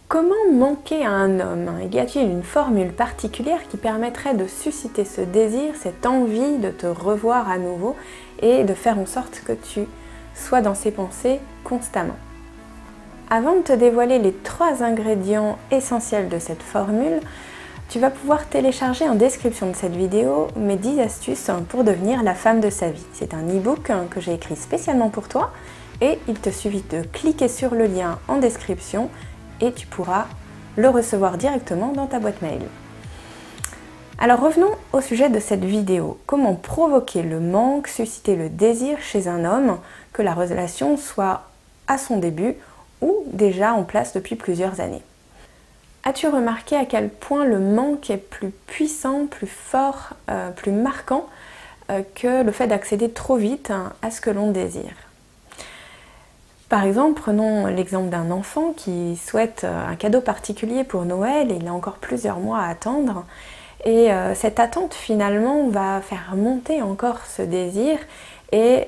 Comment manquer à un homme? Y a-t-il une formule particulière qui permettrait de susciter ce désir, cette envie de te revoir à nouveau et de faire en sorte que tu sois dans ses pensées constamment? Avant de te dévoiler les 3 ingrédients essentiels de cette formule, tu vas pouvoir télécharger en description de cette vidéo mes 10 astuces pour devenir la femme de sa vie. C'est un e-book que j'ai écrit spécialement pour toi et il te suffit de cliquer sur le lien en description et tu pourras le recevoir directement dans ta boîte mail. Alors revenons au sujet de cette vidéo. Comment provoquer le manque, susciter le désir chez un homme, que la relation soit à son début ou déjà en place depuis plusieurs années. As-tu remarqué à quel point le manque est plus puissant, plus fort, plus marquant que le fait d'accéder trop vite à ce que l'on désire? Par exemple, prenons l'exemple d'un enfant qui souhaite un cadeau particulier pour Noël et il a encore plusieurs mois à attendre. Et cette attente finalement va faire monter encore ce désir et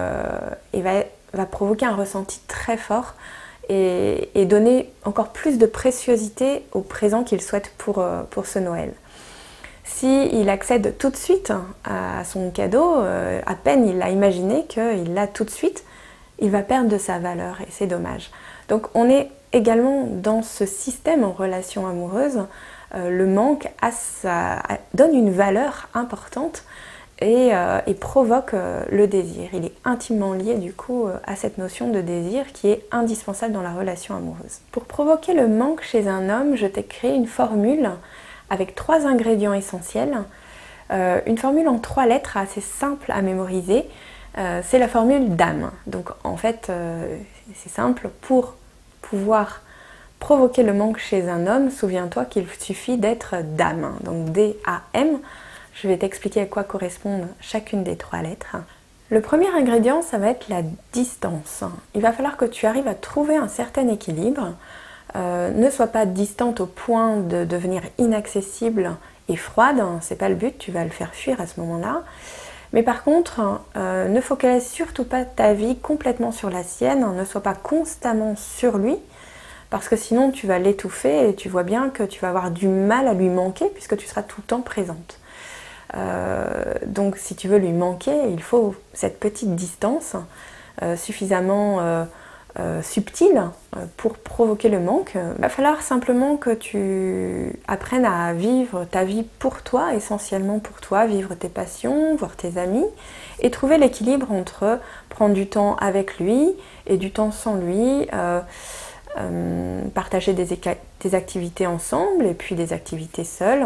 va provoquer un ressenti très fort et donner encore plus de préciosité au présent qu'il souhaite pour ce Noël. S'il accède tout de suite à son cadeau, à peine il l'a imaginé qu'il l'a tout de suite, il va perdre de sa valeur et c'est dommage. Donc on est également dans ce système en relation amoureuse, le manque donne une valeur importante et provoque le désir. Il est intimement lié du coup à cette notion de désir qui est indispensable dans la relation amoureuse. Pour provoquer le manque chez un homme, je t'ai créé une formule avec 3 ingrédients essentiels. Une formule en 3 lettres assez simple à mémoriser. C'est la formule DAM. Donc en fait, c'est simple, pour pouvoir provoquer le manque chez un homme, souviens-toi qu'il suffit d'être DAM. Donc D-A-M. Je vais t'expliquer à quoi correspondent chacune des 3 lettres. Le premier ingrédient, ça va être la distance. Il va falloir que tu arrives à trouver un certain équilibre. Ne sois pas distante au point de devenir inaccessible et froide, c'est pas le but, tu vas le faire fuir à ce moment-là. Mais par contre, ne focalise surtout pas ta vie complètement sur la sienne, ne sois pas constamment sur lui, parce que sinon tu vas l'étouffer et tu vois bien que tu vas avoir du mal à lui manquer puisque tu seras tout le temps présente. Donc si tu veux lui manquer, il faut cette petite distance suffisamment subtile pour provoquer le manque. Il va falloir simplement que tu apprennes à vivre ta vie pour toi, essentiellement pour toi, vivre tes passions, voir tes amis et trouver l'équilibre entre prendre du temps avec lui et du temps sans lui, partager des activités ensemble et puis des activités seules.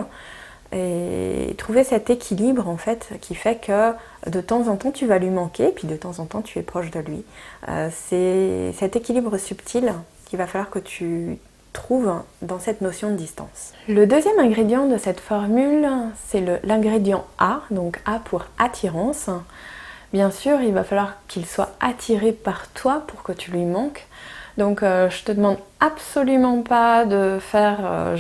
Et trouver cet équilibre en fait qui fait que de temps en temps tu vas lui manquer puis de temps en temps tu es proche de lui. C'est cet équilibre subtil qu'il va falloir que tu trouves dans cette notion de distance. Le deuxième ingrédient de cette formule, c'est l'ingrédient A, donc A pour attirance. Bien sûr, il va falloir qu'il soit attiré par toi pour que tu lui manques. Donc je te demande absolument pas de faire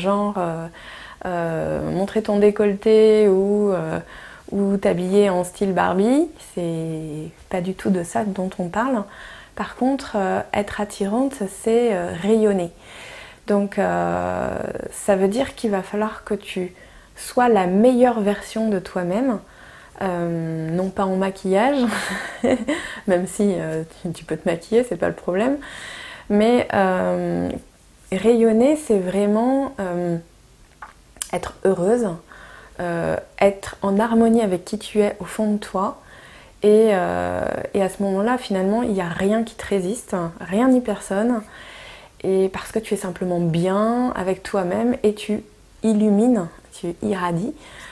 montrer ton décolleté ou t'habiller en style Barbie, c'est pas du tout de ça dont on parle. Par contre, être attirante, c'est rayonner. Donc ça veut dire qu'il va falloir que tu sois la meilleure version de toi-même, non pas en maquillage, même si tu peux te maquiller, c'est pas le problème, mais rayonner, c'est vraiment être heureuse, être en harmonie avec qui tu es au fond de toi et à ce moment-là finalement il n'y a rien qui te résiste, rien ni personne, et parce que tu es simplement bien avec toi-même et tu illumines, tu irradies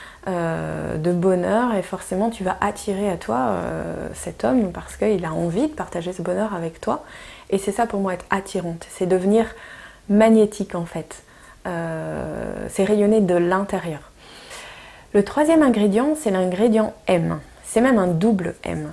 de bonheur et forcément tu vas attirer à toi cet homme parce qu'il a envie de partager ce bonheur avec toi. Et c'est ça pour moi être attirante, c'est devenir magnétique en fait. C'est rayonner de l'intérieur. Le troisième ingrédient, c'est l'ingrédient M. C'est même un double M.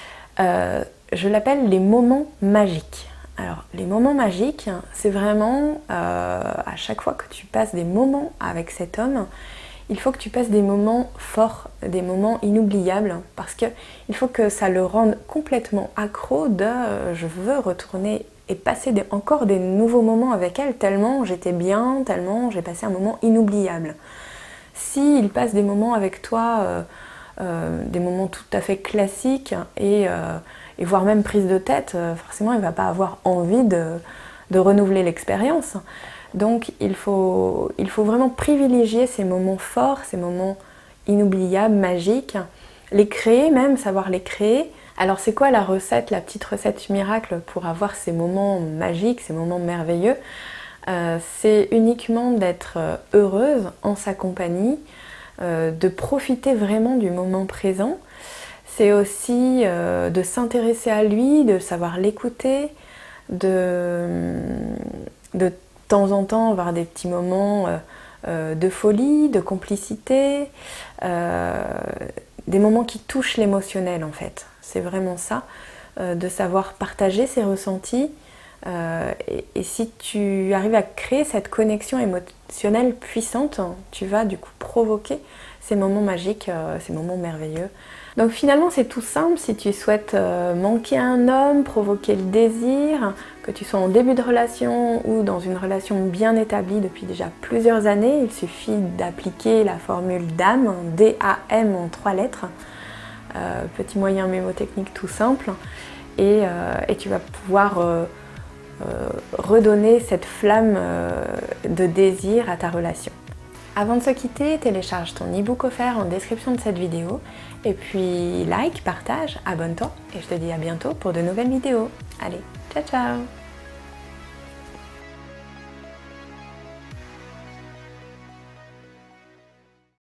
Je l'appelle les moments magiques. Alors, les moments magiques, c'est vraiment à chaque fois que tu passes des moments avec cet homme, il faut que tu passes des moments forts, des moments inoubliables, parce qu'il faut que ça le rende complètement accro de je veux retourner et passer encore des nouveaux moments avec elle, tellement j'étais bien, tellement j'ai passé un moment inoubliable. S'il passe des moments avec toi, des moments tout à fait classiques et voire même prise de tête, forcément il ne va pas avoir envie de renouveler l'expérience. Donc il faut vraiment privilégier ces moments forts, ces moments inoubliables, magiques, les créer même, savoir les créer. Alors c'est quoi la recette, la petite recette miracle pour avoir ces moments magiques, ces moments merveilleux? C'est uniquement d'être heureuse en sa compagnie, de profiter vraiment du moment présent. C'est aussi de s'intéresser à lui, de savoir l'écouter, de temps en temps avoir des petits moments de folie, de complicité, des moments qui touchent l'émotionnel en fait. C'est vraiment ça, de savoir partager ses ressentis. Et si tu arrives à créer cette connexion émotionnelle puissante, tu vas du coup provoquer ces moments magiques, ces moments merveilleux. Donc finalement c'est tout simple, si tu souhaites manquer un homme, provoquer le désir, que tu sois en début de relation ou dans une relation bien établie depuis déjà plusieurs années, il suffit d'appliquer la formule DAM, D-A-M en 3 lettres, petit moyen mémotechnique tout simple, et tu vas pouvoir redonner cette flamme de désir à ta relation. Avant de se quitter, télécharge ton e-book offert en description de cette vidéo et puis like, partage, abonne-toi et je te dis à bientôt pour de nouvelles vidéos. Allez, ciao ciao!